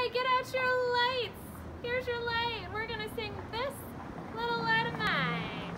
right, get out your lights. Here's your light. We're going to sing This Little Light of Mine.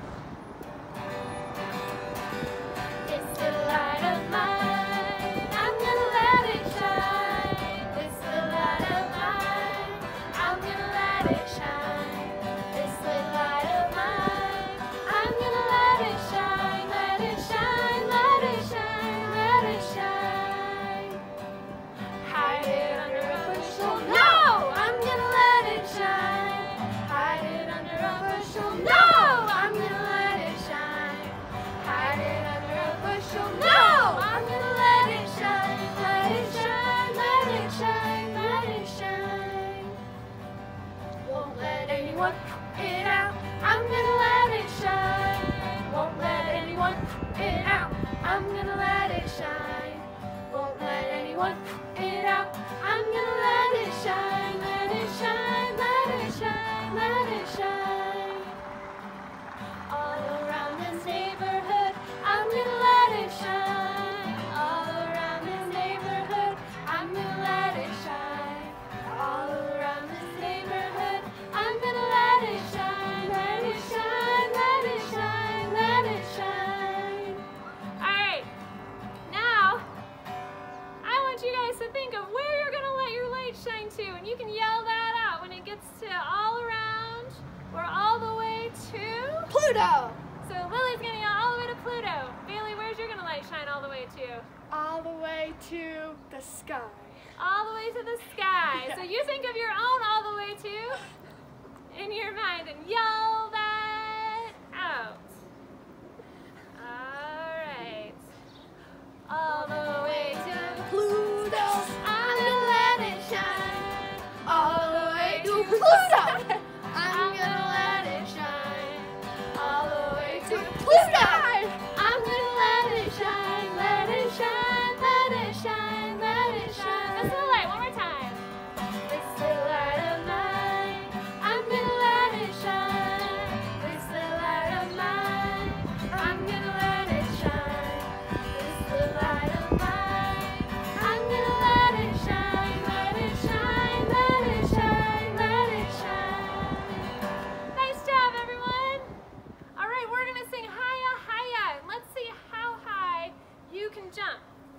This little light of mine, I'm gonna let it shine. This little light of mine, I'm gonna let it shine. This little light of mine, I'm gonna let it shine. Let it shine, let it shine, let it shine. Hide it under a bushel, no! I'm gonna let it shine. Hide it under a bushel, no! I'm gonna let it shine. Hide it under a bushel, no! I'm gonna let it shine. Let it shine, let it shine, let it shine. Won't let anyone put it out. I'm gonna let it shine. Won't let anyone put it out. I'm gonna let it shine. Won't let anyone put it out. I'm gonna let it shine. Let it shine, let it shine, let it shine. All around this neighborhood, I'm gonna let it shine. All around this neighborhood, I'm gonna let it shine. All around this neighborhood, I'm gonna let it shine. Let it shine, let it shine, let it shine. Alright, now I want you guys to think of where you're gonna let your light shine to, and you can yell that out when it gets to all around or all the way to Pluto! So Lily's gonna yell all the way to Pluto. Bailey, where's your gonna light shine all the way to? All the way to the sky. All the way to the sky. So you think of your own all the way to in your mind and yell that out. Alright. All the way to Pluto! I'm gonna let it shine. All the way to Pluto! I'm gonna let it shine. All the way to Pluto! I'm gonna let it shine, let it shine, let it shine, let it shine. This little light, one more time. This little light of mine, I'm gonna let it shine. This little light of mine, I'm gonna let it shine. This little light of mine, I'm gonna let it shine, let it shine, let it shine, let it shine. Nice job, everyone. All right, we're gonna sing Hiya, Hiya. Let's see how high you can jump.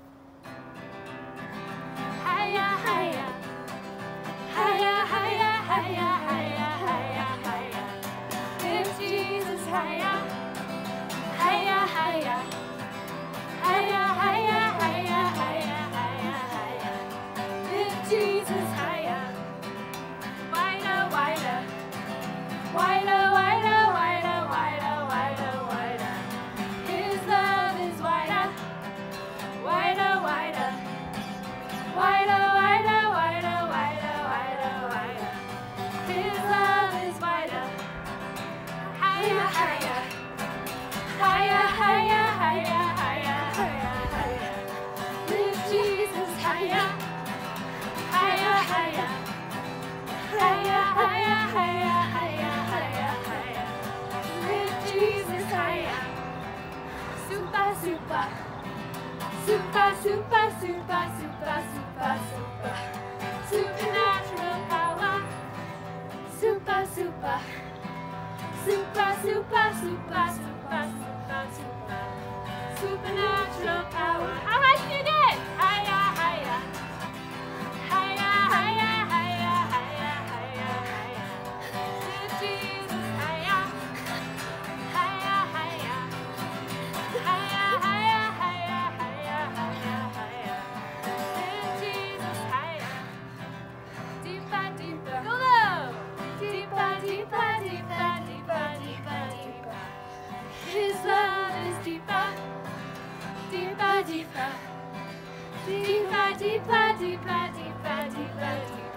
Hiya, Hiya. Hiya, Hiya, Hiya, Hiya, Hiya, Hiya. Lift Jesus Hiya. Hiya, Hiya. Hiya, Hiya, Hiya, Hiya, Hiya, Hiya. Lift Jesus Hiya. Wider, wider. Wider, wider, wider, wider, wider, wider. His love is wider. Wider, wider. Wider, wider, wider, wider, wider, wider. His love is wider. Higher, higher. Higher, higher, higher, higher, higher, higher. Lift Jesus higher. Higher, higher. Higher, higher, higher, higher, higher, higher. Lift Jesus higher. Super, super. Super, super, super, super, super, super. Supernatural power. Super, super. Super, super, super, super, super, super. Supernatural power. How high can you get? Higher, higher. Higher, higher, higher, higher, higher, higher. Lift Jesus higher. Higher, higher. Higher, higher, higher, higher, higher, higher. Lift Jesus higher. Deeper, deeper. Go low. Deeper, deeper, deeper, deeper, deeper, deeper. His love is deeper. Deeper, deeper. Deeper, deeper, deeper, deeper, deeper, deeper.